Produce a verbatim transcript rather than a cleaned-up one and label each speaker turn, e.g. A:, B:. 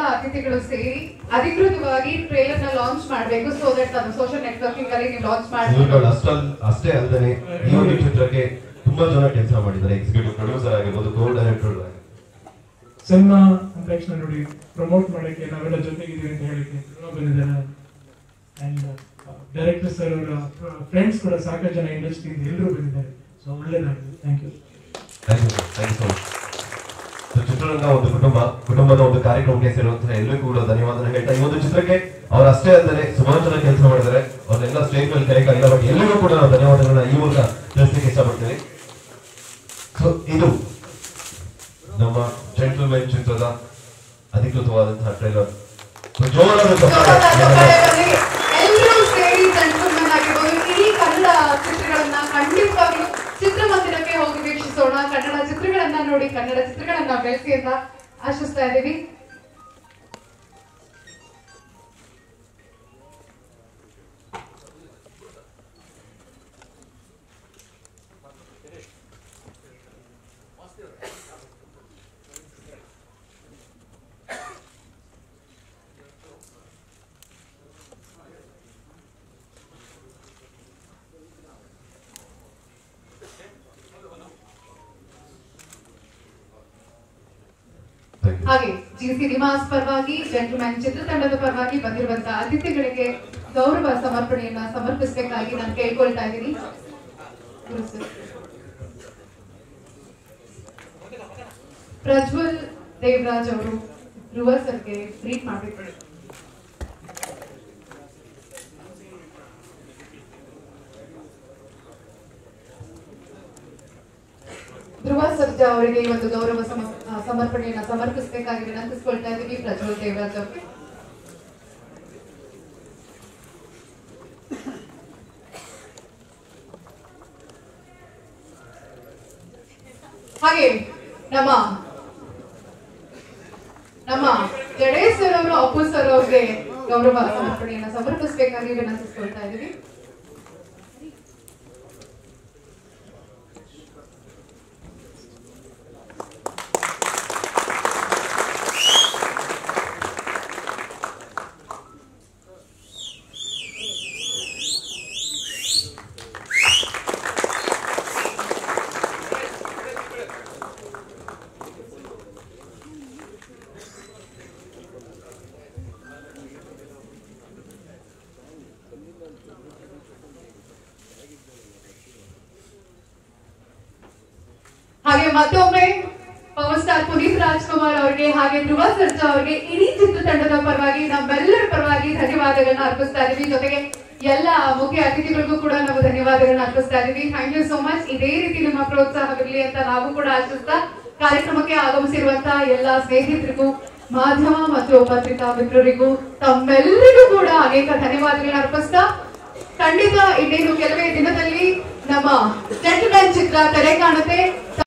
A: ಅತಿಥಿಗಳು ಸೇರಿ ಅಧಿಕೃತವಾಗಿ ಟ್ರೇಲರ್ ನ ಲಾಂಚ್ ಮಾಡಬೇಕು. ಸೊ ದಟ್ ಅದು ಸೋಷಿಯಲ್ ನೆಟ್ವರ್ಕಿಂಗ್ ಅಲ್ಲಿ ನೀವು ಲಾಂಚ್ ಮಾಡಿ
B: ಅಷ್ಟೇ ಅಲ್ಲದೆ ಈ ಒಂದು ಚಿತ್ರಕ್ಕೆ ತುಂಬಾ ಜನ ಕೆಲಸ ಮಾಡಿದ್ದಾರೆ. ಎಕ್ಸಿಕ್ಯೂಟಿವ್ ಪ್ರೊಡ್ಯೂಸರ್ ಆಗಿರ್ಬೋದು, ಕೋ ಡೈರೆಕ್ಟರ್.
C: ಸಿನಿಮಾ ಅಂದ ತಕ್ಷಣ ನೋಡಿ ಪ್ರಮೋಟ್ ಮಾಡಕ್ಕೆ ನಾವೆಲ್ಲ ಜೊತೆಗಿದ್ದೀವಿ ಅಂತ ಹೇಳಿಕ್ಕೆ ಬಂದಿದ್ದಾರೆ. ಅಂಡ್ ಡೈರೆಕ್ಟರ್ ಸರ್ ಅವರ ಫ್ರೆಂಡ್ಸ್ ಕೂಡ ಸಾಕಷ್ಟು ಜನ ಇಂಡಸ್ಟ್ರಿಯಿಂದ ಎಲ್ಲರೂ ಬಂದಿದ್ದಾರೆ. ಸೊ ಒಳ್ಳೇದಾಗಿದೆ. Thank you
B: thank you thank you so much. ಚಿತ್ರರಂಗ ಒಂದು ಕುಟುಂಬ, ಕುಟುಂಬದ ಒಂದು ಕಾರ್ಯಕ್ರಮಕ್ಕೆ ಸೇರುವಂತಹ ಎಲ್ಲರಿಗೂ ಕೂಡ ಧನ್ಯವಾದ ಹೇಳ್ತಾ, ಈ ಒಂದು ಚಿತ್ರಕ್ಕೆ ಅವ್ರು ಅಷ್ಟೇ ಅಲ್ಲದೆ ಸುಮಾರು ಜನ ಕೆಲಸ ಮಾಡಿದ್ದಾರೆ. ಅವ್ರನ್ನೆಲ್ಲ ಸ್ಟೇಜ್ ಮೇಲೆ ಕರೆಯಕ್ಕಾಗಿಲ್ಲ, ಬಟ್ ಎಲ್ಲರಿಗೂ ಕೂಡ ನಾವು ಧನ್ಯವಾದಗಳನ್ನ ಈ ಮೂಲಕ ತಿಳಿಸಲಿಕ್ಕೆ ಇಷ್ಟಪಡ್ತೀನಿ. ಸೊ ಇದು ನಮ್ಮ ಜೆಂಟಲ್ಮನ್ ಚಿತ್ರದ ಅಧಿಕೃತವಾದಂತಹ ಟ್ರೈಲರ್.
A: ಎಲ್ಲರೂ ಸೇರಿ ಜೆಂಟಲ್ಮನ್ ಆಗಿರ್ಬೋದು ಇಡೀ ಕನ್ನಡ ಚಿತ್ರಗಳನ್ನ ಖಂಡಿತವಾಗ್ಲೂ ಚಿತ್ರಮಂದಿರಕ್ಕೆ ಹೋಗಿ ವೀಕ್ಷಿಸೋಣ. ಕನ್ನಡ ಚಿತ್ರಗಳನ್ನ ನೋಡಿ ಕನ್ನಡ ಚಿತ್ರಗಳನ್ನ ಬೆಳೆಸಿ ಅಂತ ಆಶಿಸ್ತಾ ಇದ್ದೀವಿ. ಹಾಗೆ ಜಿ ಸಿನಿಮಾಸ್ ಪರವಾಗಿ ಜೆಂಟಲ್ಮನ್ ಚಿತ್ರತಂಡದ ಪರವಾಗಿ ಬಂದಿರುವಂತಹ ಅತಿಥಿಗಳಿಗೆ ಗೌರವ ಸಮರ್ಪಣೆಯನ್ನ ಸಮರ್ಪಿಸಬೇಕಾಗಿ ನಾನು ಕೇಳ್ಕೊಳ್ತಾ ಇದ್ದೀನಿ. ಪ್ರಜ್ವಲ್ ದೇವರಾಜ್ ಅವರು ಧ್ರುವ ಸರ್ಗೆ ಬ್ರೀಫ್ ಮಾಡಬೇಕು. ಧ್ರುವ ಸರ್ಜಾ ಅವರಿಗೆ ಈ ಒಂದು ಗೌರವ ಸಮರ್ಪಣೆಯನ್ನ ಸಮರ್ಪಿಸಬೇಕಾಗಿ ವಿನಂತಿಸಿಕೊಳ್ತಾ ಇದ್ದೀವಿ. ಪ್ರಜ್ವಲ್ ದೇವರಾಜ್ ಅವರಿಗೆ ಹಾಗೆ ನಮ್ಮ ನಮ್ಮ ಜಡೇಶ್ ಸರ್ ಅವರು ಅಪ್ಪು ಸರ್ ಅವ್ರಿಗೆ ಗೌರವ ಸಮರ್ಪಣೆಯನ್ನ ಸಮರ್ಪಿಸಬೇಕಾಗಿ ವಿನಂತಿಸಿಕೊಳ್ತಾ ಇದ್ದೀವಿ. ಹಾಗೆ ಮತ್ತೊಮ್ಮೆ ಪವರ್ ಸ್ಟಾರ್ ಪುನೀತ್ ರಾಜ್ಕುಮಾರ್ ಅವರಿಗೆ ಹಾಗೆ ಧ್ರುವ ಸರ್ಜಾ ಅವರಿಗೆ ಇಡೀ ಚಿತ್ರತಂಡದ ಪರವಾಗಿ ನಮ್ಮೆಲ್ಲರ ಪರವಾಗಿ ಧನ್ಯವಾದಗಳನ್ನ ಅರ್ಪಿಸ್ತಾ ಇದೀವಿ. ಜೊತೆಗೆ ಎಲ್ಲ ಮುಖ್ಯ ಅತಿಥಿಗಳಿಗೂ ಕೂಡ ನಾವು ಧನ್ಯವಾದಗಳನ್ನ ಅರ್ಪಿಸ್ತಾ ಇದೀವಿ. Thank you so much. ಇದೇ ರೀತಿ ನಿಮ್ಮ ಪ್ರೋತ್ಸಾಹವಿರಲಿ ಅಂತ ನಾವು ಕೂಡ ಆಶಿಸ್ತಾ ಕಾರ್ಯಕ್ರಮಕ್ಕೆ ಆಗಮಿಸಿರುವಂತಹ ಎಲ್ಲ ಸ್ನೇಹಿತರಿಗೂ, ಮಾಧ್ಯಮ ಮತ್ತು ಪತ್ರಿಕಾ ಮಿತ್ರರಿಗೂ ತಮ್ಮೆಲ್ಲರಿಗೂ ಕೂಡ ಅನೇಕ ಧನ್ಯವಾದಗಳನ್ನ ಅರ್ಪಿಸ್ತಾ ಖಂಡಿತ ಇನ್ನೇನು ಕೆಲವೇ ದಿನದಲ್ಲಿ ನಮ್ಮ ಜೆಂಟಲ್ಮನ್ ಚಿತ್ರ ತೆರೆ ಕಾಣುತ್ತೆ.